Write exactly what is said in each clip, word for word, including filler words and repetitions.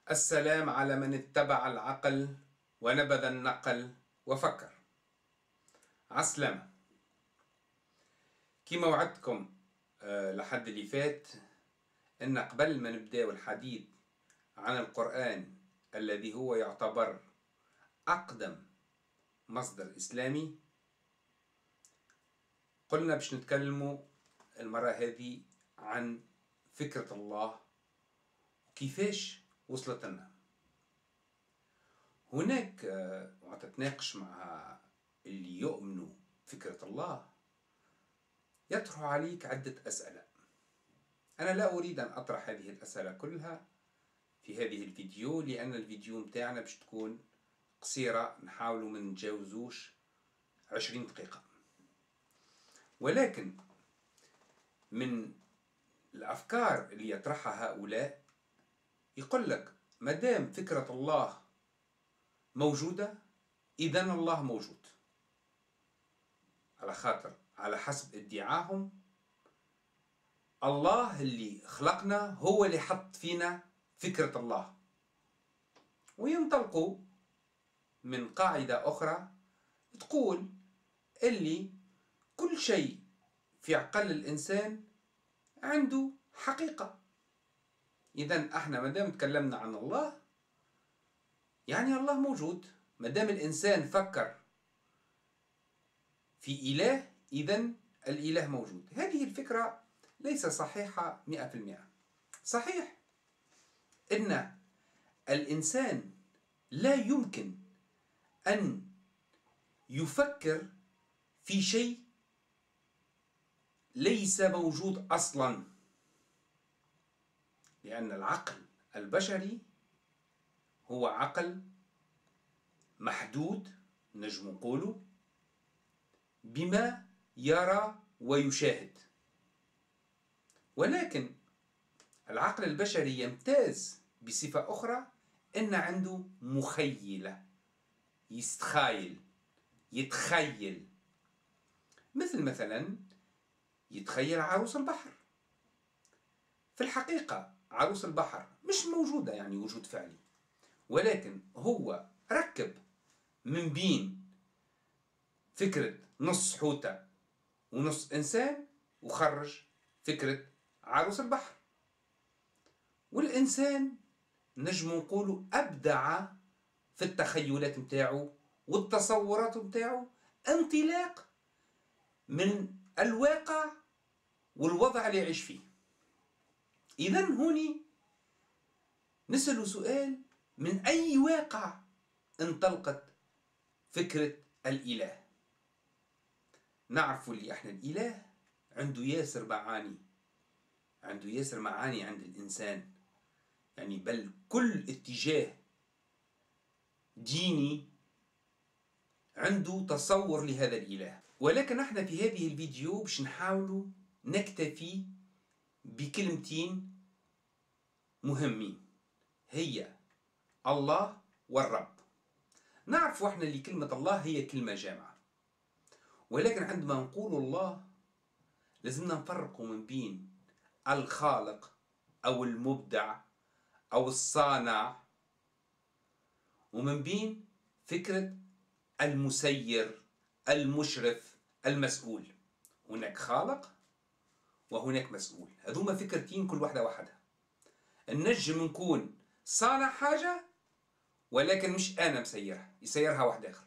السلام على من اتبع العقل ونبذ النقل وفكر. عسلامة. كما وعدتكم أه لحد اللي فات ان قبل ما نبداو الحديث عن القرآن الذي هو يعتبر اقدم مصدر اسلامي، قلنا باش نتكلموا المرة هذه عن فكرة الله وكيفاش وصلت لنا. هناك وتتناقش مع اللي يؤمنوا فكرة الله يطرح عليك عدة أسئلة. أنا لا أريد أن أطرح هذه الأسئلة كلها في هذه الفيديو، لأن الفيديو متاعنا باش تكون قصيرة، نحاولوا من نتجاوزوش عشرين دقيقة. ولكن من الأفكار اللي يطرحها هؤلاء يقول لك مادام فكرة الله موجودة إذن الله موجود، على خاطر على حسب ادعاهم الله اللي خلقنا هو اللي حط فينا فكرة الله. وينطلقوا من قاعدة أخرى تقول اللي كل شيء في عقل الإنسان عنده حقيقة. إذن احنا مادام تكلمنا عن الله يعني الله موجود. مادام الإنسان فكر في إله إذن الإله موجود. هذه الفكرة ليس صحيحة مئة في المئة. صحيح إن الإنسان لا يمكن أن يفكر في شيء ليس موجود أصلا، لأن العقل البشري هو عقل محدود، نجم نقوله بما يرى ويشاهد. ولكن العقل البشري يمتاز بصفة أخرى، إن عنده مخيلة، يستخايل، يتخيل. مثل مثلا يتخيل عروس البحر. في الحقيقة عروس البحر مش موجودة يعني وجود فعلي، ولكن هو ركب من بين فكرة نص حوتة ونص إنسان وخرج فكرة عروس البحر. والإنسان نجم نقوله أبدع في التخيلات متاعه والتصورات متاعه انطلاق من الواقع والوضع اللي يعيش فيه. إذن هوني نسأل سؤال: من أي واقع انطلقت فكرة الإله؟ نعرف اللي احنا الإله عنده ياسر معاني، عنده ياسر معاني عند الإنسان، يعني بل كل اتجاه ديني عنده تصور لهذا الإله. ولكن احنا في هذه الفيديو باش نحاولوا نكتفي بكلمتين مهمين، هي الله والرب. نعرف احنا اللي كلمة الله هي كلمة جامعة، ولكن عندما نقول الله لازمنا نفرق من بين الخالق أو المبدع أو الصانع، ومن بين فكرة المسير المشرف المسؤول. هناك خالق وهناك مسؤول، هذوما فكرتين كل واحدة وحدها. النجم نكون صانع حاجة ولكن مش أنا مسيرها، يسيرها واحد آخر.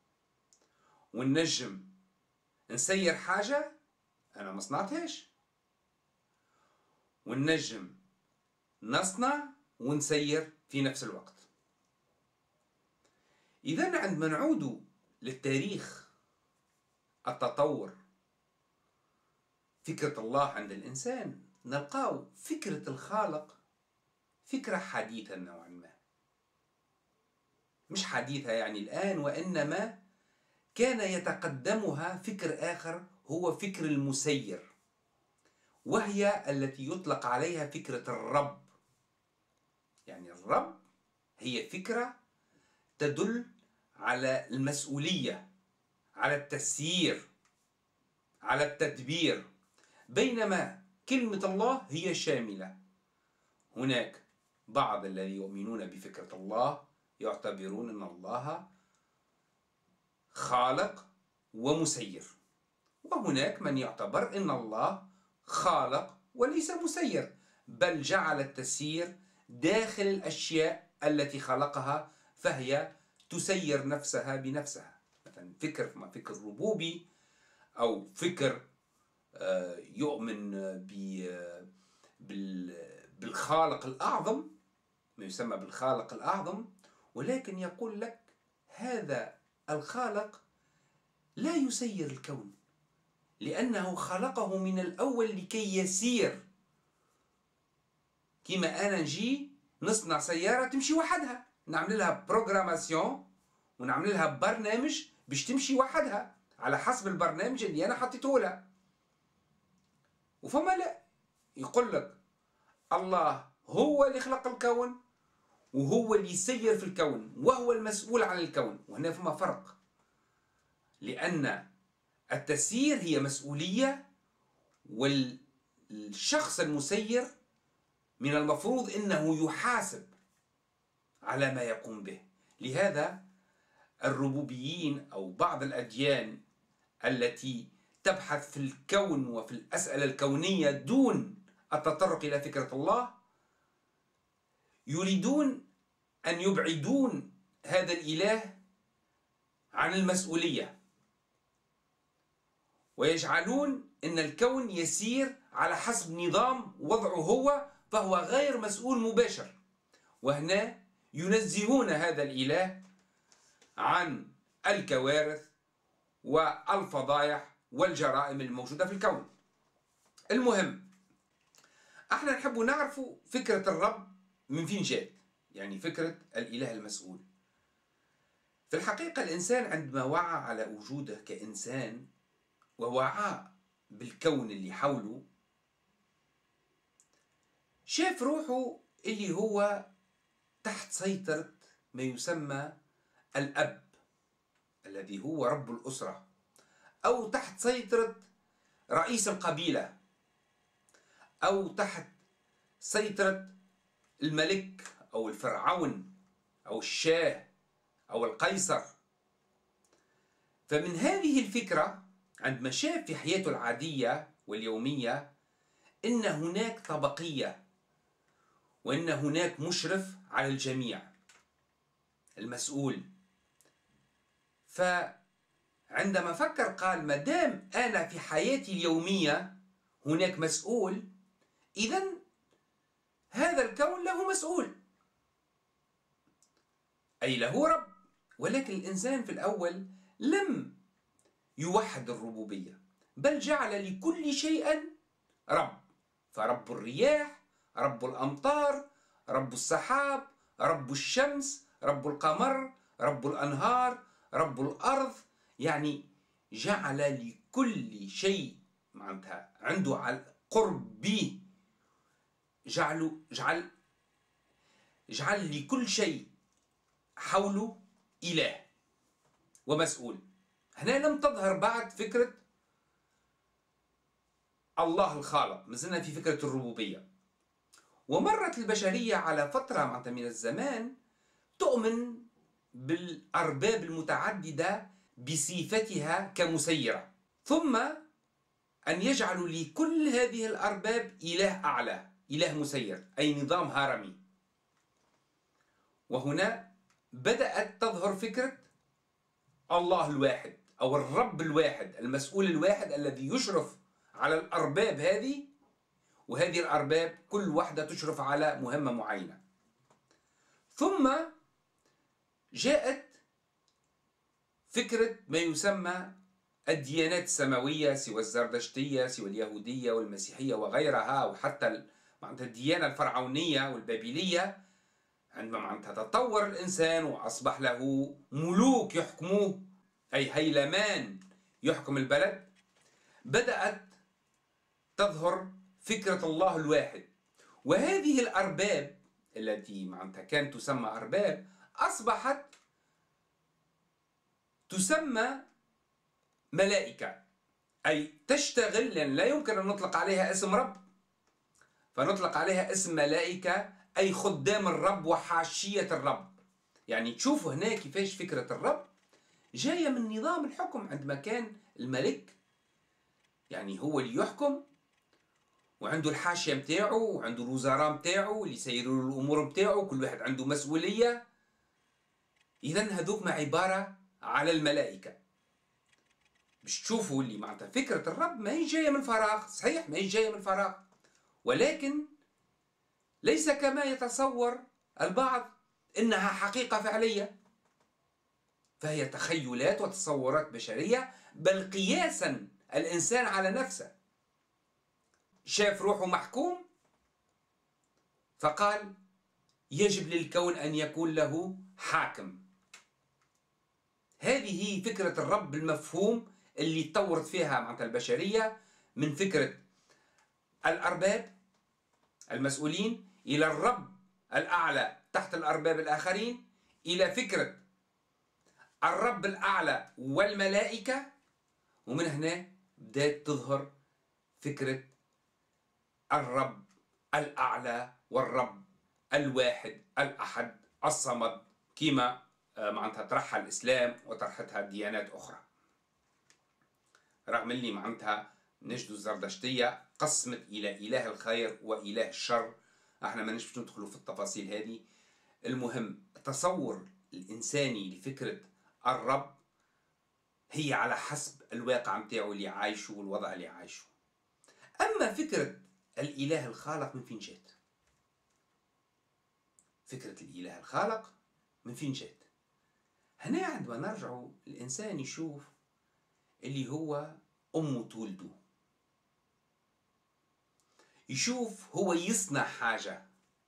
والنجم نسير حاجة أنا ما صنعتهاش. والنجم نصنع ونسير في نفس الوقت. إذن عندما نعود للتاريخ التطور فكرة الله عند الإنسان نلقاو فكرة الخالق فكرة حديثة نوعا ما، مش حديثة يعني الآن، وإنما كان يتقدمها فكر آخر هو فكر المسير، وهي التي يطلق عليها فكرة الرب. يعني الرب هي فكرة تدل على المسؤولية، على التسيير، على التدبير، بينما كلمة الله هي شاملة. هناك بعض الذين يؤمنون بفكرة الله يعتبرون أن الله خالق ومسير، وهناك من يعتبر أن الله خالق وليس مسير، بل جعل التسيير داخل الأشياء التي خلقها فهي تسير نفسها بنفسها. مثلا فكر ما فكر ربوبي أو فكر يؤمن بالخالق الأعظم، ما يسمى بالخالق الأعظم، ولكن يقول لك هذا الخالق لا يسير الكون لأنه خلقه من الأول لكي يسير. كما أنا نجي نصنع سيارة تمشي وحدها، نعمل لها بروغراماسيون ونعمل لها برنامج باش تمشي وحدها على حسب البرنامج اللي أنا حطيته لها. وفما لا يقول لك الله هو اللي خلق الكون وهو اللي يسير في الكون وهو المسؤول عن الكون. وهنا فما فرق، لأن التسيير هي مسؤولية، والشخص المسير من المفروض أنه يحاسب على ما يقوم به. لهذا الربوبيين أو بعض الأديان التي تبحث في الكون وفي الأسئلة الكونية دون التطرق إلى فكرة الله يريدون أن يبعدون هذا الإله عن المسؤولية، ويجعلون أن الكون يسير على حسب نظام وضعه هو، فهو غير مسؤول مباشر. وهنا ينزهون هذا الإله عن الكوارث والفضايح والجرائم الموجودة في الكون. المهم احنا نحب نعرف فكرة الرب من فين جاءت، يعني فكرة الإله المسؤول. في الحقيقة الإنسان عندما وعى على وجوده كإنسان ووعى بالكون اللي حوله شاف روحه اللي هو تحت سيطرة ما يسمى الأب الذي هو رب الأسرة، أو تحت سيطرة رئيس القبيلة، أو تحت سيطرة الملك أو الفرعون أو الشاه أو القيصر. فمن هذه الفكرة عندما شاف في حياته العادية واليومية إن هناك طبقية وإن هناك مشرف على الجميع المسؤول، فعندما فكر قال ما دام أنا في حياتي اليومية هناك مسؤول، إذن هذا الكون له مسؤول أي له رب. ولكن الإنسان في الأول لم يوحد الربوبية، بل جعل لكل شيء رب، فرب الرياح، رب الأمطار، رب السحاب، رب الشمس، رب القمر، رب الأنهار، رب الأرض. يعني جعل لكل شيء معناتها عنده على قرب به، جعل جعل جعل لكل شيء حوله إله ومسؤول. هنا لم تظهر بعد فكرة الله الخالق، مازلنا في فكرة الربوبية. ومرت البشرية على فترة من الزمان تؤمن بالأرباب المتعددة بصفتها كمسيرة، ثم أن يجعلوا لكل هذه الأرباب إله أعلى، إله مسير، أي نظام هرمي. وهنا بدأت تظهر فكرة الله الواحد أو الرب الواحد، المسؤول الواحد الذي يشرف على الأرباب هذه، وهذه الأرباب كل واحدة تشرف على مهمة معينة. ثم جاءت فكرة ما يسمى الديانات السماوية، سوى الزردشتية، سوى اليهودية والمسيحية وغيرها، وحتى الديانة الفرعونية والبابلية. عندما معناتها تطور الإنسان وأصبح له ملوك يحكموه، أي هيلمان يحكم البلد، بدأت تظهر فكرة الله الواحد. وهذه الأرباب التي معناتها كانت تسمى أرباب أصبحت تسمى ملائكة، أي تشتغل، لأن لا يمكن أن نطلق عليها اسم رب، فنطلق عليها اسم ملائكة، أي خدام الرب وحاشية الرب. يعني تشوفوا هنا كيفاش فكرة الرب جاية من نظام الحكم، عندما كان الملك يعني هو اللي يحكم، وعنده الحاشية متاعه، وعنده الوزراء متاعه اللي يسيروا الأمور متاعه، كل واحد عنده مسؤولية. إذن هذوك ما عبارة على الملائكة. باش تشوفوا اللي معناتها فكرة الرب ما هي جاية من فراغ، صحيح ما هي جاية من فراغ، ولكن ليس كما يتصور البعض إنها حقيقة فعلية، فهي تخيلات وتصورات بشرية، بل قياسا الإنسان على نفسه. شاف روحه محكوم فقال يجب للكون أن يكون له حاكم. هذه هي فكرة الرب بالمفهوم اللي تطورت فيها معناتها البشرية، من فكرة الأرباب المسؤولين إلى الرب الأعلى تحت الأرباب الآخرين، إلى فكرة الرب الأعلى والملائكة، ومن هنا بدأت تظهر فكرة الرب الأعلى والرب الواحد الأحد الصمد، كما معناتها طرحها الإسلام وطرحتها ديانات أخرى. رغم اللي معناتها نجد الزردشتية قسمت إلى إله الخير وإله الشر، احنا ما نجمش ندخلوا في التفاصيل هذه. المهم التصور الإنساني لفكرة الرب هي على حسب الواقع متاعه اللي عايشه والوضع اللي عايشه. أما فكرة الإله الخالق من فين جات؟ فكرة الإله الخالق من فين جات؟ هنا عندما نرجع الإنسان يشوف اللي هو أمه تولده، يشوف هو يصنع حاجة.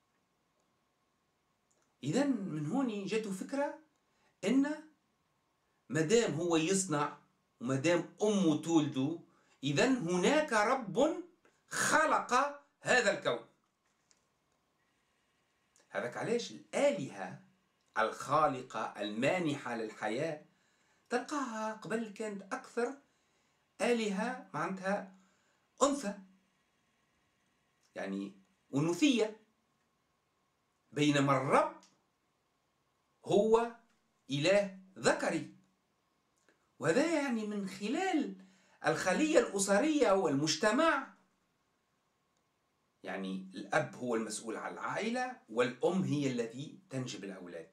إذن من هون جاته فكرة إن مدام هو يصنع ومدام أمه تولده، إذن هناك رب خلق هذا الكون. هذاك علاش الآلهة الخالقة المانحة للحياة تلقاها قبل كانت أكثر آلهة معناتها أنثى، يعني أنوثية، بينما الرب هو إله ذكري. وهذا يعني من خلال الخلية الأسرية والمجتمع، يعني الأب هو المسؤول عن العائلة والأم هي التي تنجب الأولاد.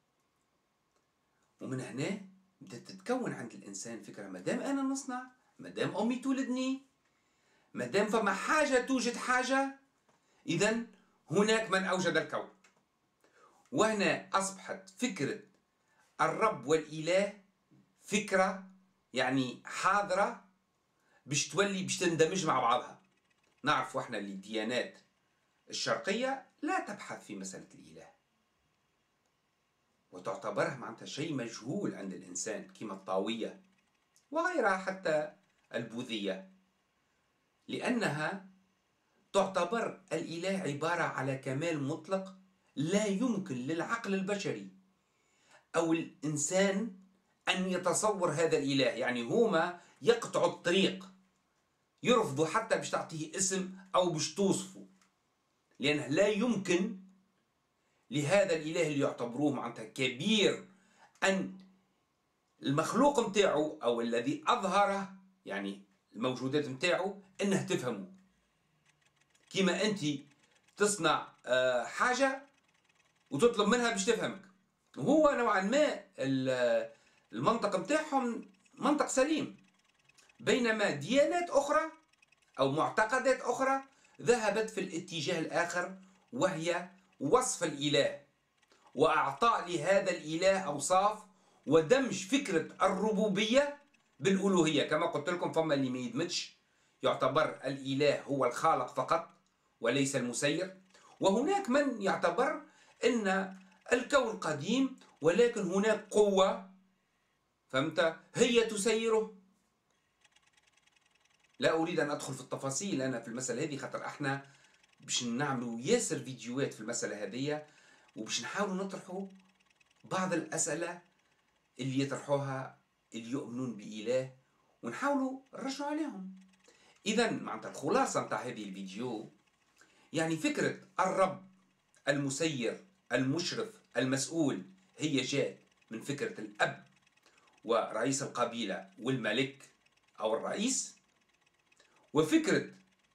ومن هنا بدأت تتكون عند الإنسان فكرة مادام أنا نصنع، مادام أمي تولدني، مادام فما حاجة توجد حاجة، إذن هناك من أوجد الكون. وهنا أصبحت فكرة الرب والإله فكرة يعني حاضرة باش تولي باش تندمج مع بعضها. نعرف احنا اللي الديانات الشرقية لا تبحث في مسألة الإله، وتعتبرها معناتها شيء مجهول عند الإنسان، كما الطاوية وغيرها حتى البوذية، لأنها تعتبر الإله عبارة على كمال مطلق لا يمكن للعقل البشري أو الإنسان أن يتصور هذا الإله. يعني هما يقطعوا الطريق، يرفضوا حتى باش تعطيه اسم أو باش توصفه، لأنه لا يمكن لهذا الإله اللي يعتبروه معناتها كبير أن المخلوق متاعه أو الذي أظهره، يعني الموجودات متاعه، أنه تفهمه. كما أنت تصنع حاجة وتطلب منها باش تفهمك، وهو نوعا ما المنطق متاعهم منطق سليم. بينما ديانات أخرى أو معتقدات أخرى ذهبت في الاتجاه الآخر، وهي وصف الإله وأعطاء لهذا الإله أوصاف ودمج فكرة الربوبية بالألوهية. كما قلت لكم فما اللي ما يدمجش، يعتبر الإله هو الخالق فقط وليس المسير، وهناك من يعتبر أن الكون قديم ولكن هناك قوة فهمت هي تسيره. لا أريد أن أدخل في التفاصيل أنا في المسألة هذه، خاطر احنا باش نعملوا ياسر فيديوهات في المسألة هذه، وباش نحاولوا نطرحوا بعض الأسئلة اللي يطرحوها اللي يؤمنون بإله ونحاولوا نرجعوا عليهم. إذن معناتها الخلاصة متاع هذه الفيديو يعني فكرة الرب المسير المشرف المسؤول هي جاءت من فكرة الأب ورئيس القبيلة والملك أو الرئيس، وفكرة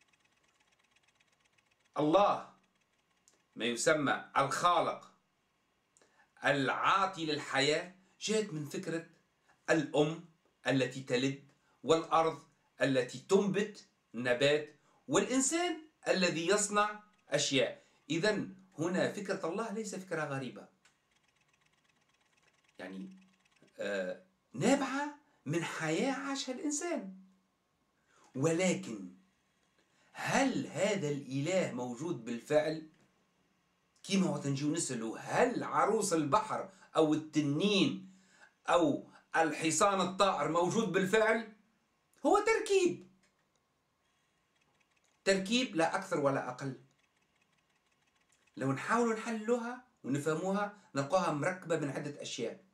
الله ما يسمى الخالق العاطي للحياة جاءت من فكرة الأم التي تلد، والأرض التي تنبت النبات، والإنسان الذي يصنع أشياء. إذن هنا فكرة الله ليس فكرة غريبة، يعني آه نابعة من حياة عاشها الإنسان. ولكن هل هذا الإله موجود بالفعل؟ كيما هو تنجيو نسألوا هل عروس البحر أو التنين أو الحصان الطائر موجود بالفعل؟ هو تركيب، تركيب لا أكثر ولا أقل. لو نحاول نحللها ونفهموها نلقاها مركبة من عدة أشياء.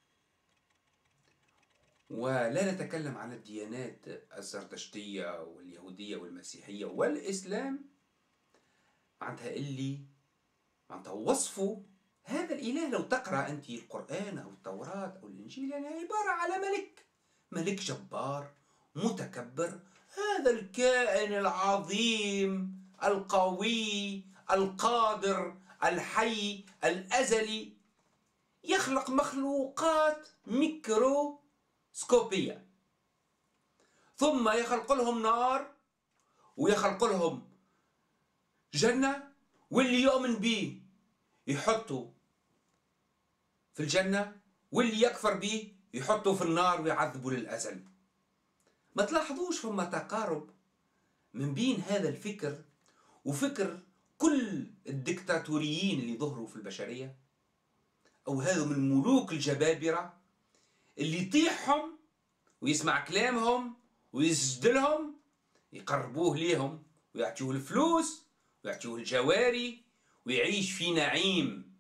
ولا نتكلم عن الديانات الزرتشتية واليهودية والمسيحية والإسلام، معناتها اللي معناتها وصفوا هذا الإله. لو تقرأ أنت القرآن أو التوراة أو الإنجيل يعني عبارة على ملك، ملك جبار متكبر، هذا الكائن العظيم القوي القادر الحي الأزلي يخلق مخلوقات ميكروسكوبية، ثم يخلق لهم نار ويخلق لهم جنة، واللي يؤمن به يحطه في الجنة واللي يكفر به يحطه في النار ويعذبه للأزل. ما تلاحظوش فما تقارب من بين هذا الفكر وفكر كل الدكتاتوريين اللي ظهروا في البشرية، أو هذا من الملوك الجبابرة اللي يطيحهم ويسمع كلامهم ويسجد لهم، يقربوه ليهم ويعطيوه الفلوس ويعطيوه الجواري ويعيش في نعيم.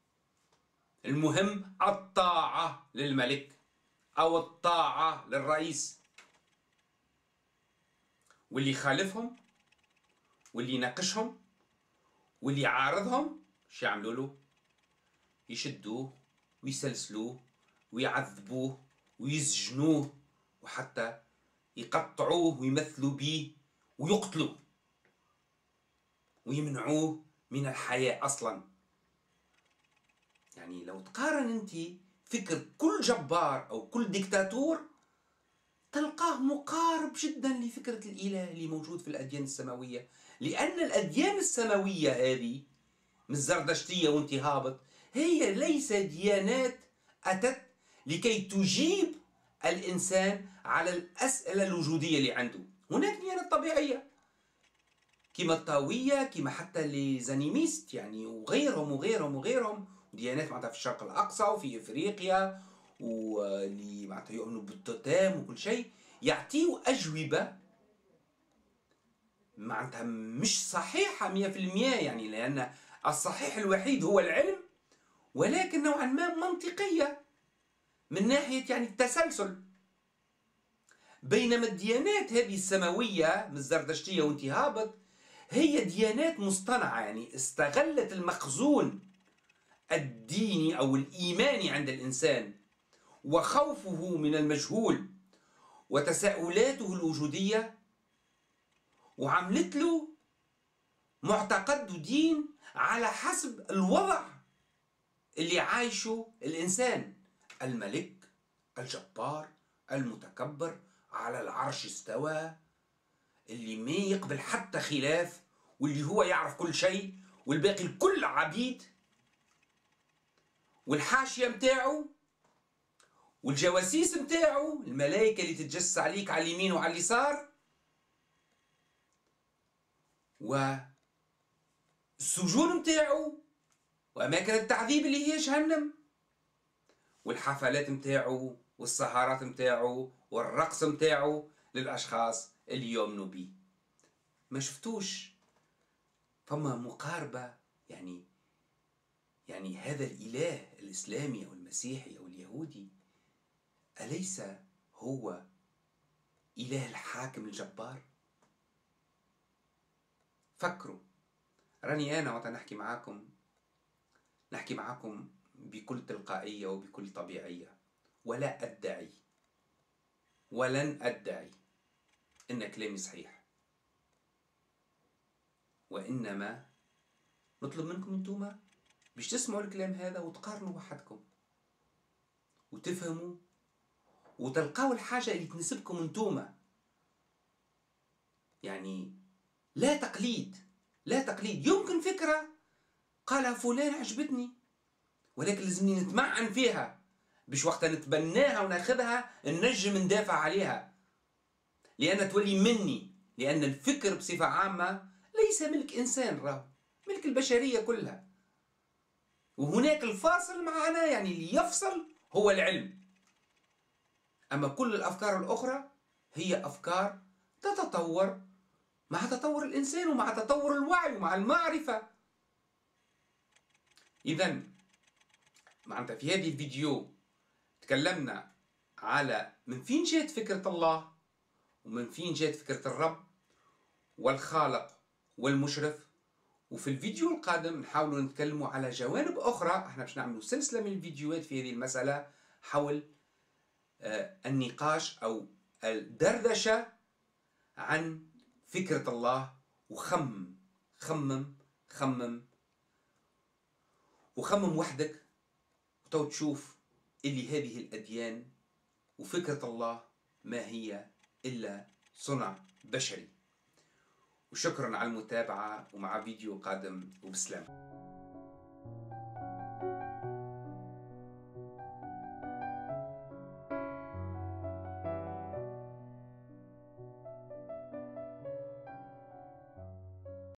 المهم الطاعة للملك أو الطاعة للرئيس، واللي يخالفهم واللي يناقشهم واللي يعارضهم شو يعملوا له؟ يشدوه ويسلسلوه ويعذبوه ويسجنوه وحتى يقطعوه ويمثلوا به ويقتلوه ويمنعوه من الحياة أصلا. يعني لو تقارن أنت فكر كل جبار أو كل ديكتاتور تلقاه مقارب جدا لفكرة الإله اللي موجود في الأديان السماوية، لأن الأديان السماوية هذه من الزردشتية وانت هابط هي ليس ديانات أتت لكي تجيب الإنسان على الأسئلة الوجودية اللي عنده. هناك ديانات طبيعية كما الطاوية، كما حتى لزانيميست يعني وغيرهم وغيرهم وغيرهم، ديانات معناتها في الشرق الأقصى وفي إفريقيا، واللي معناتها يؤمنوا بالتوتام وكل شيء، يعطيوا أجوبة معناتها مش صحيحة مية في المية، يعني لأن الصحيح الوحيد هو العلم، ولكن نوعا ما منطقية من ناحية يعني التسلسل. بينما الديانات هذه السماوية من الزردشتية وانت هابط هي ديانات مصطنعة، يعني استغلت المخزون الديني أو الإيماني عند الإنسان وخوفه من المجهول وتساؤلاته الوجودية، وعملت له معتقد ودين على حسب الوضع اللي عايشه الإنسان. الملك الجبار المتكبر على العرش استوى، اللي ما يقبل حتى خلاف، واللي هو يعرف كل شيء والباقي الكل عبيد، والحاشية متاعه والجواسيس متاعه الملائكة اللي تتجسس عليك على اليمين وعلى اليسار، والسجون متاعه وأماكن التعذيب اللي هي جهنم، والحفلات متاعه والسهرات متاعه والرقص متاعه للأشخاص اللي يؤمنوا به. ما شفتوش فما مقاربة؟ يعني يعني هذا الإله الإسلامي أو المسيحي أو اليهودي أليس هو إله الحاكم الجبار؟ فكروا. راني أنا وقت نحكي معاكم نحكي معكم بكل تلقائية وبكل طبيعية، ولا أدعي ولن أدعي إن كلامي صحيح، وإنما نطلب منكم أنتم باش تسمعوا الكلام هذا وتقارنوا وحدكم وتفهموا وتلقاوا الحاجة اللي تناسبكم أنتم. يعني لا تقليد، لا تقليد. يمكن فكرة قالها فلان عجبتني، ولكن لازمني نتمعن فيها باش وقت نتبناها وناخذها ننجم ندافع عليها، لأن تولي مني. لأن الفكر بصفة عامة ليس ملك إنسان، راه ملك البشرية كلها. وهناك الفاصل معنا، يعني اللي يفصل هو العلم. أما كل الأفكار الأخرى هي أفكار تتطور مع تطور الإنسان ومع تطور الوعي ومع المعرفة. إذا معناتها في هذه الفيديو تكلمنا على من فين جات فكرة الله ومن فين جات فكرة الرب والخالق والمشرف. وفي الفيديو القادم نحاول نتكلموا على جوانب أخرى. احنا باش نعملوا سلسلة من الفيديوهات في هذه المسألة حول آه النقاش أو الدردشة عن فكرة الله. وخمم خمم خمم وخمم وحدك وتو تشوف اللي هذه الأديان وفكرة الله ما هي إلا صنع بشري. وشكرا على المتابعة، ومع فيديو قادم وبسلام.